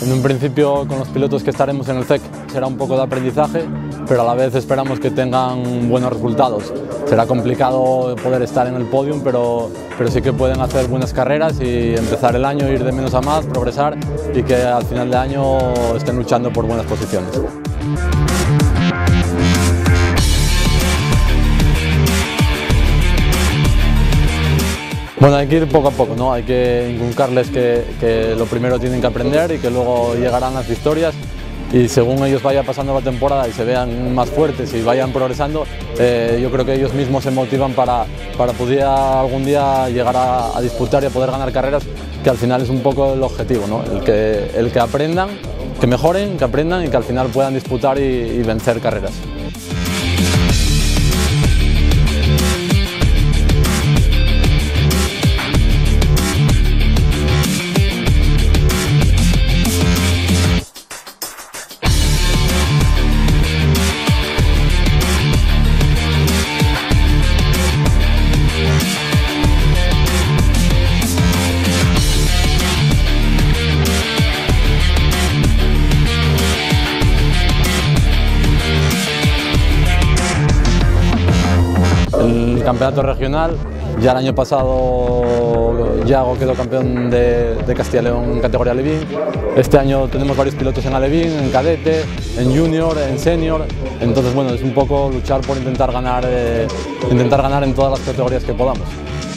En un principio, con los pilotos que estaremos en el CEC, será un poco de aprendizaje, pero a la vez esperamos que tengan buenos resultados. Será complicado poder estar en el podium, pero sí que pueden hacer buenas carreras y empezar el año, ir de menos a más, progresar y que al final de año estén luchando por buenas posiciones. Bueno, hay que ir poco a poco, ¿no? Hay que inculcarles que lo primero tienen que aprender y que luego llegarán las victorias, y según ellos vayan pasando la temporada y se vean más fuertes y vayan progresando, yo creo que ellos mismos se motivan para poder algún día llegar a disputar y a poder ganar carreras, que al final es un poco el objetivo, ¿no? El que aprendan, que mejoren, que aprendan y que al final puedan disputar y vencer carreras. El campeonato regional, ya el año pasado Yago quedó campeón de Castilla y León en categoría Alevín. Este año tenemos varios pilotos en Alevín, en cadete, en junior, en senior. Entonces, bueno, es un poco luchar por intentar ganar en todas las categorías que podamos.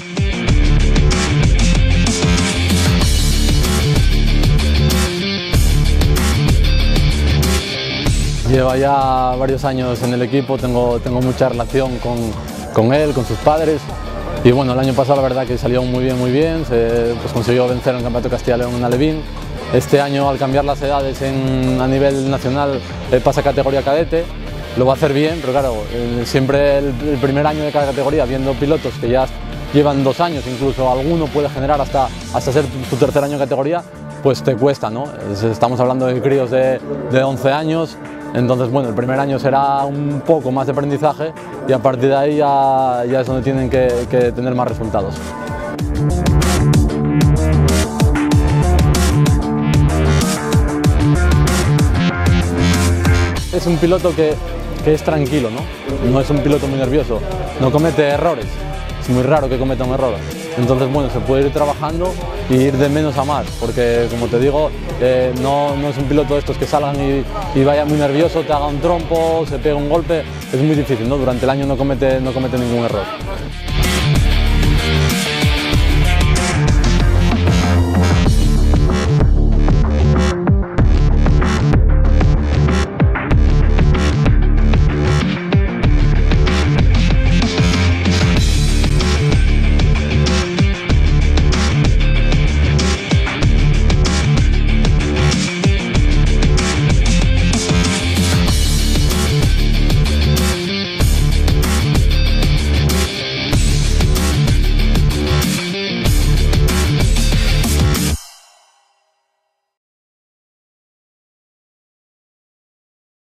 Lleva ya varios años en el equipo, tengo mucha relación con él, con sus padres, y bueno, el año pasado la verdad que salió muy bien, pues consiguió vencer en el Campeonato de Castilla y León en Alevín. Este año, al cambiar las edades a nivel nacional, pasa a categoría cadete, lo va a hacer bien, pero claro, siempre el primer año de cada categoría, viendo pilotos que ya llevan 2 años, incluso alguno puede generar hasta ser su tercer año de categoría, pues te cuesta, ¿no? Estamos hablando de críos de 11 años, entonces bueno, el primer año será un poco más de aprendizaje y a partir de ahí ya es donde tienen que tener más resultados. Es un piloto que es tranquilo, ¿no? No es un piloto muy nervioso, no comete errores, es muy raro que cometa un error. Entonces, bueno, se puede ir trabajando y ir de menos a más, porque como te digo, no es un piloto de estos que salgan y vaya muy nervioso, te haga un trompo, se pegue un golpe, es muy difícil, ¿no? Durante el año no comete ningún error.